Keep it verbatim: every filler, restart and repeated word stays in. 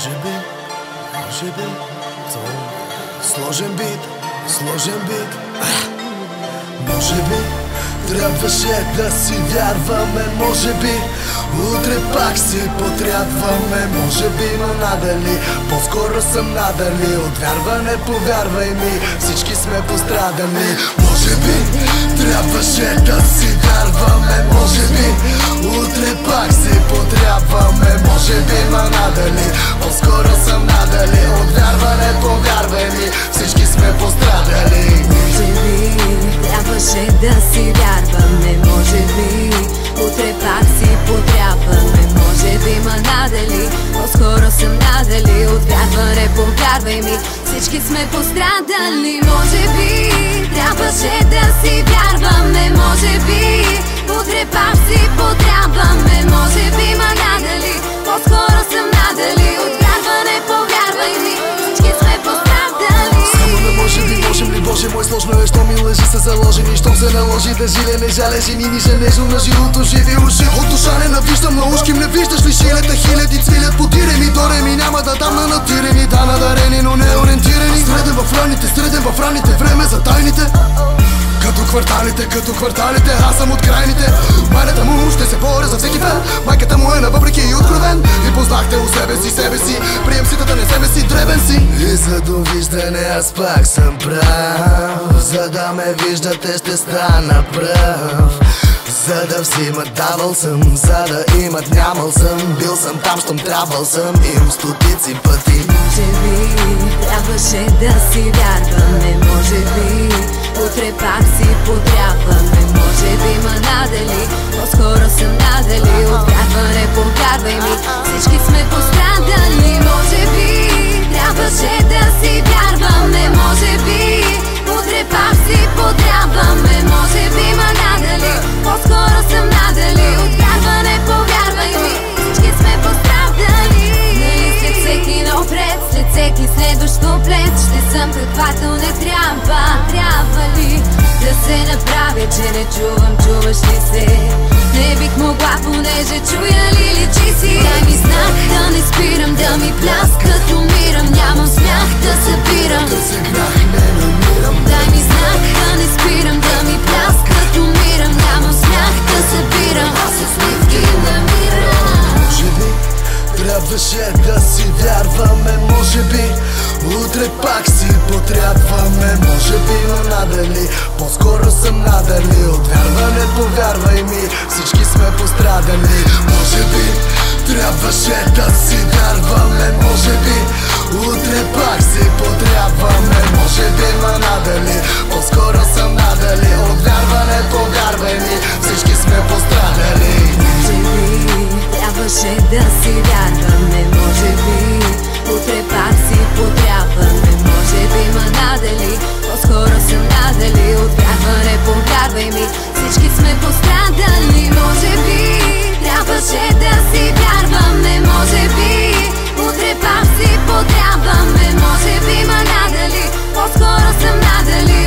Може би, може би, то сложен бит, сложен бит. Може би трябваше да си вярваме, може би утре пак си потрябваме, може би, но надали, по-скоро съм надали. От вярване, повярвай ми, всички сме пострадали. Може би трябваше да си вярваме, може би утре пак си потрябваме, може би, но надали, по-скоро съм надали. От вярване, повярвай ми, всички сме пострадали. Може би трябваше да си вярваме, може би утре пак си потрябваме, може би, ма надали, по-скоро съм надали. От вярване, повярвай ми, всички сме пострадали. Може би трябваше да си вярваме, може би утре пак си потрябваме, може би, ма надали, по-скоро съм надали. От вярване, повярвай ми, всички сме пострадали. Само не може би, можем ли, Боже мой, сложно е, що ми лъжи са заложени, щом се наложи да жиле, не жале жени, ни женежно на жилото живи уши. От душа не навиждам, на ушки не виждаш ли шилета, хиляди цвилят по тиреми, дореми, няма да дам на натирени, да надарени, но не ориентирани. Среден в раните, среден в раните, време за тайните. Като кварталите, като кварталите, аз съм от крайните. Майната му ще се боря за всеки фен, майката му е на въпреки и откровен. И познахте у себе си, себе си, прием си да не себе си, дребен си. И за довиждане аз пак съм прав, за да ме виждате ще стана прав. За да взимат давал съм, за да имат нямал съм. Бил съм там, щом трябвал съм им стотици пъти. Може би трябваше да си вярваме, може би утре пак си потрябваме, може би, ма надали, по-скоро съм надали. От вярване, повярвай ми, всички сме пострадали. Може би трябваше да си вярваме, може би утре пак си потрябваме, може би, ма надали, по-скоро съм надали. От вярване, повярвай ми, всички сме пострадали. Нали след всеки нов ред, след всеки следващо плет, ще съм каквато не трябва. Трябва ли да се направя, че не чувам, чуваш ли се? Не бих могла, понеже чуя ли личи си. Дай ми знак да не спирам, да ми пляскат, умирам, нямам смях да събирам. Да се грах не намирам. Дай ми знак да не спирам, да ми пляскат, умирам, нямам смях да събирам. Аз с сметки намирам. Може би трябваше да си вярваме, може би утре пак си потрябваме, може би, но надали, по-скоро съм надали. От вярване, повярвай ми, всички сме пострадали. Може би трябваше да си вярваме, може би утре пак си потрябваме, може би, но надали, по-скоро съм надали. От вярване, повярвай ми, всички сме пострадали. Може би трябваше да си вярваме, може би утре пак си потрябваме, може би, ма надали, по-скоро съм надали. От вярване, повярвай ми, всички сме пострадали. Може би трябваше да си вярваме, може би утре пак си потрябваме, може би, ма надали, по-скоро съм надали.